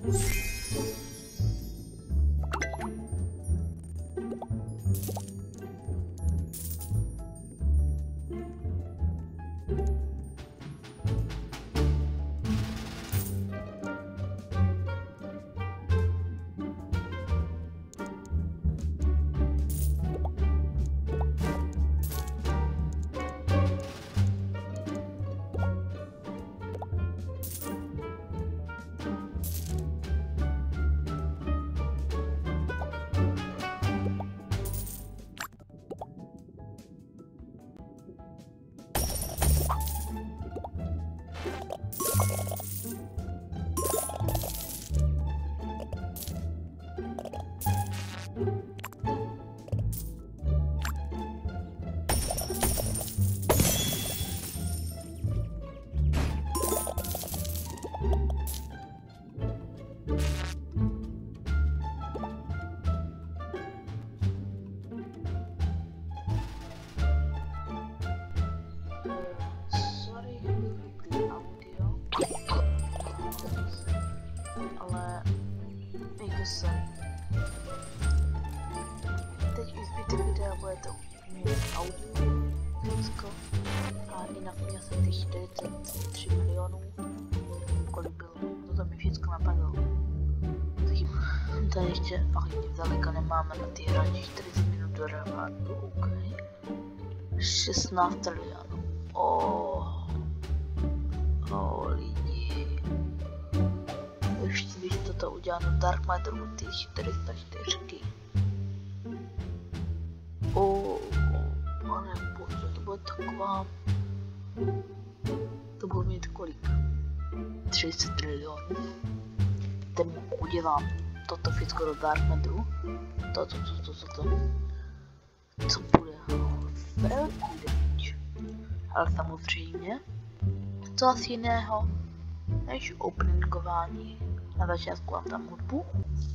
Sorry, vypli audio, ale jako sorry. Teď už zbytek videa bude to úplně audio, všecko. A jinak měl jsem těch 43 milionů. Kolik bylo? To mi všecko napadlo. Tady ještě fakt zdaleka nemáme na ty hraní 40 minut do revádu, OK. 16 milionů. Lidi. Ještě když toto udělám do Dark Matteru, ty 404. Pane bože, to bude taková... To bude mít kolik? 30 milionů. Teď udělám toto všechno do Dark Matteru. Co bude? Velký damage. Ale samozřejmě, co asi jiného než openingování. Na začátku mám tam hudbu.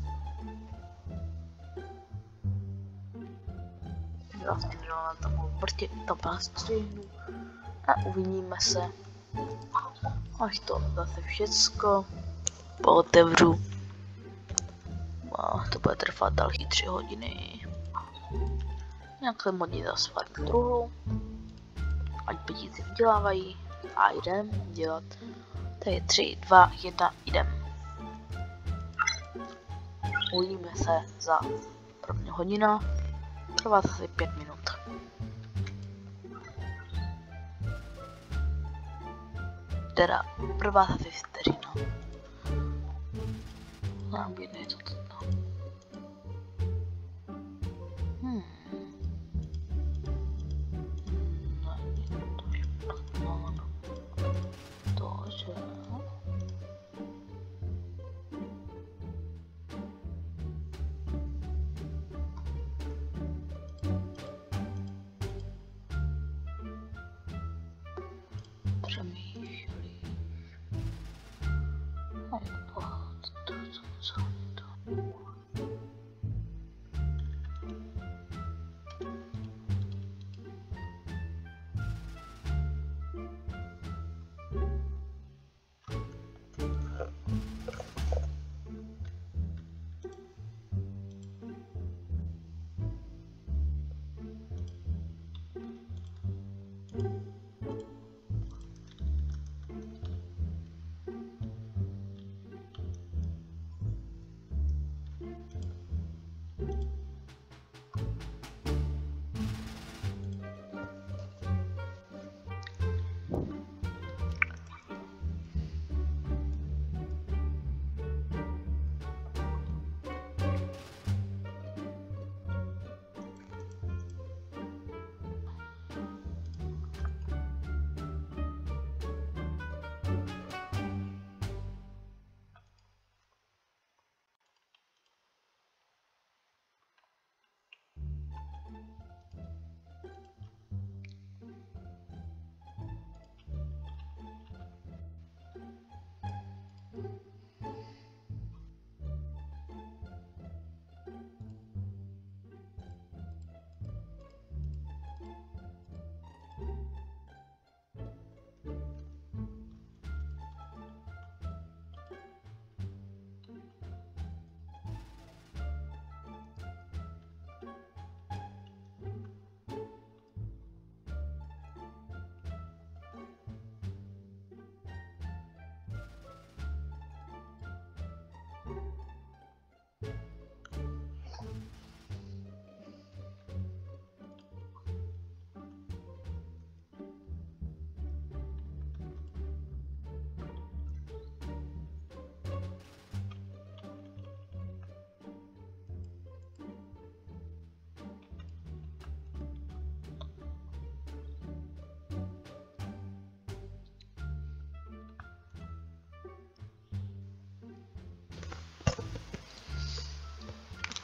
Vlastně na tam vrtě to střihnu a uvidíme se, až to zase všecko pootevřu. To bude trvat další 3 hodiny. Nějak se modlí zase farmit druhou. Ať petíci vydělávají a jdem dělat. To je 3, 2, 1, jdem. Uvidíme se za první hodina. Trvá asi 5 minut. Teda trvá asi vteřina. Nám jedno je to toto. Přemýšlí. Co je to?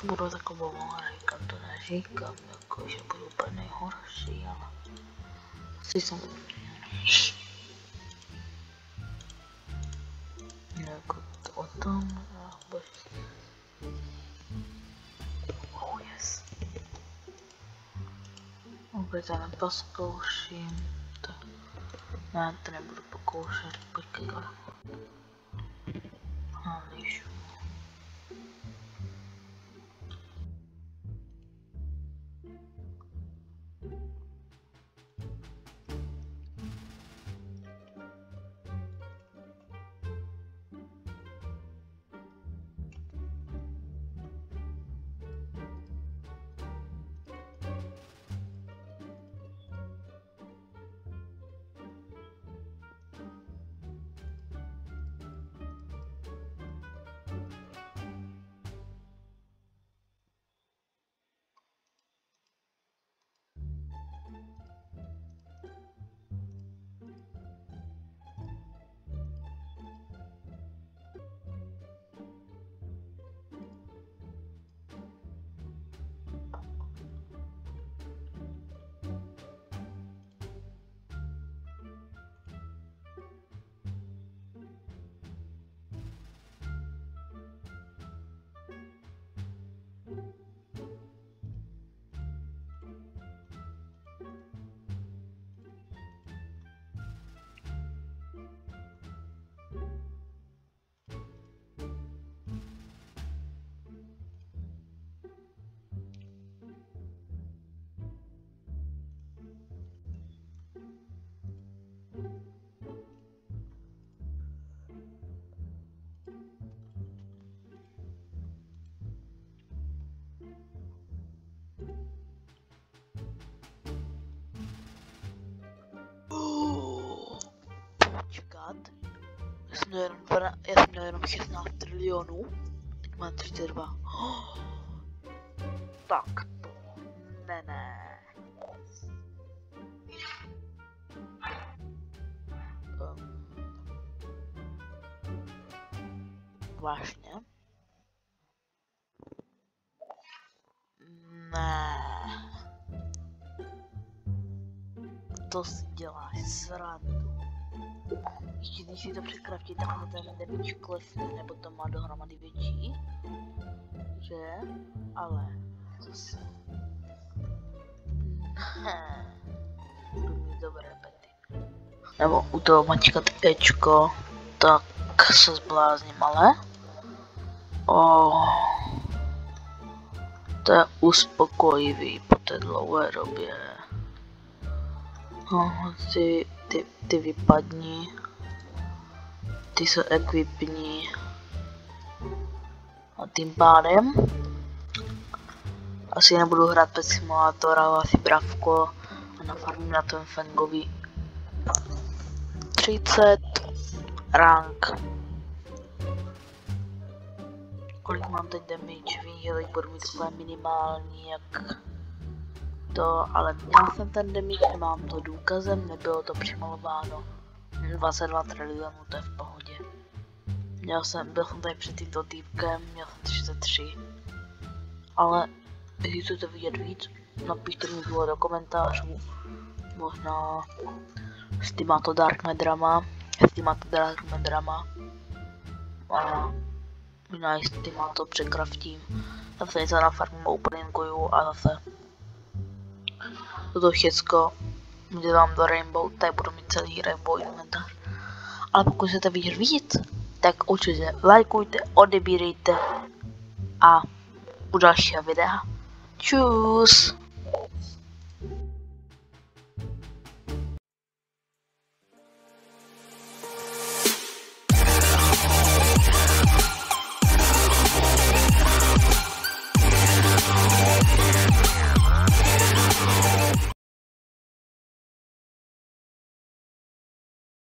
budu takovou říkám, to neříkám, jako že budu úplně nejhorší, ale asi samozřejmě. Jako to o tom, oh yes. Opět já neposkouším, ne, to nebudu pokoušet, počkej, líšu. Počkat. Já jsem měl jenom 16 trilionů. Teď mám 32. Tak to. Ne. Vážně? Ne. To si děláš srandu. Ještě když si to překraftí, tak na ten damage klesne, nebo to má dohromady větší. Že? Ale zase. Budu mít dobré pety. Nebo u toho mačkat Ečko, tak se zblázním, ale. To je uspokojivý po té dlouhé době. Ty vypadni. Ty se ekvipni. A tím pádem asi nebudu hrát Pet Simulator, ale asi Bravko a nafarmím na tom Fangovi 30 rank. Kolik mám teď damage, vím, že teď budu mít úplně minimální, jak to, ale měl jsem ten damage, nemám to důkazem, nebylo to přimalováno. 22 trilionů, to je v pohodě. Byl jsem tady před tímto týpkem, měl jsem 33. Ale když chcete vidět víc, napište mi do komentářů. Možná s těmato Dark Madrama. A možná i s těmato překraftím. Zase něco nafarmím openinguju a zase toto všecko udělám do Rainbow, tady budu mít celý Rainbow inventář. Ale pokud chcete vidět víc, tak určitě lajkujte, odebírejte a u dalšího videa. Čus!